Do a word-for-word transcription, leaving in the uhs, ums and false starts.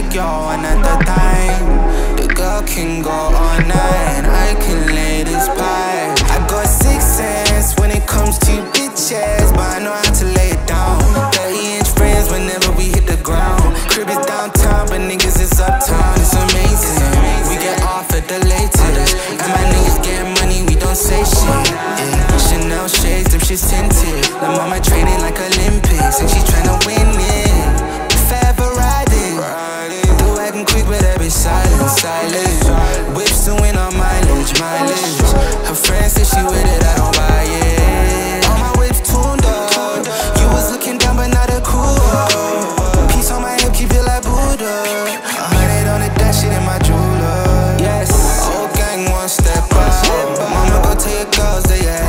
like y'all one at a time. The girl can go all night, I can lay this pipe. I got six cents when it comes to you bitches, but I know how to lay it down. thirty inch frames whenever we hit the ground. Crib is downtown, but niggas is uptown. It's amazing, we get off at the latest, and my niggas get money, we don't say shit. Yeah. Chanel shades, them shit's tinted. La mama training like Olympics, and she tryna win it. Forever riding, the wagon quick, but I be silent, silent. Whips to win on mileage, mileage. Her friend said she with it, I don't buy it. All my whips tuned up. You was looking down, but not a cool. Piece on my hip, keep it like Buddha. A hundred on the dash, shit in my jeweler. Yes, old gang one step up, but mama go tell your girls they yeah.